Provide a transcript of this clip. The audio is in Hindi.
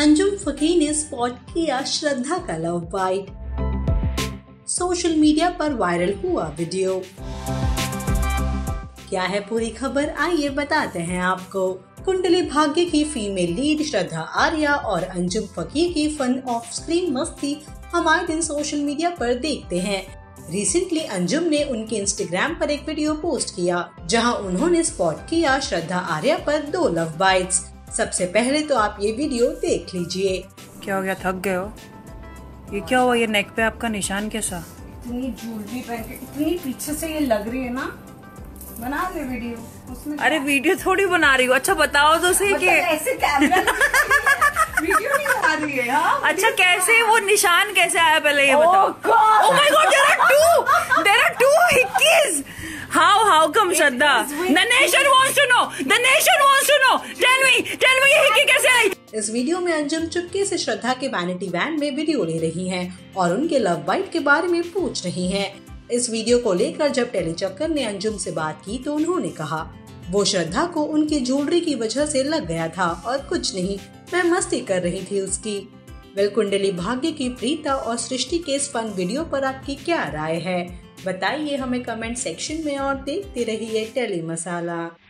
अंजुम फकीर ने स्पॉट किया श्रद्धा का लव बाइट। सोशल मीडिया पर वायरल हुआ वीडियो। क्या है पूरी खबर, आइए बताते हैं आपको। कुंडली भाग्य की फीमेल लीड श्रद्धा आर्या और अंजुम फकीर की फन ऑफ स्क्रीन मस्ती हम आए दिन सोशल मीडिया पर देखते हैं। रिसेंटली अंजुम ने उनके इंस्टाग्राम पर एक वीडियो पोस्ट किया जहां उन्होंने स्पॉट किया श्रद्धा आर्या पर 2 लव बाइट्स। सबसे पहले तो आप ये वीडियो देख लीजिए। क्या हो गया, थक गए हो? ये क्या हुआ, ये नेक पे आपका निशान कैसा? इतनी ज्वेलरी पहन के इतनी पीछे से ये लग रही है ना, बना ले वीडियो उसमें। अरे वीडियो थोड़ी बना रही हो। अच्छा बताओ तो सही कि ऐसे कैमरा वीडियो नहीं बना रही है। हाँ अच्छा कैसे, वो निशान कैसे आया पहले ये बताओ। Oh my God, there are two hickeys. How come Shraddha? The nation wants to know. Tell me ये हिक्की कैसे आई? इस वीडियो में अंजुम चुपके से श्रद्धा के वैनिटी वैन में वीडियो ले रही हैं और उनके लव बाइट के बारे में पूछ रही हैं। इस वीडियो को लेकर जब टेलीचक्कर ने अंजुम से बात की तो उन्होंने कहा वो श्रद्धा को उनकी ज्वेलरी की वजह से लग गया था और कुछ नहीं, मैं मस्ती कर रही थी उसकी। कुंडली भाग्य की प्रीता और सृष्टि के इस फन वीडियो पर आपकी क्या राय है, बताइए हमें कमेंट सेक्शन में और देखते रहिए टेली मसाला।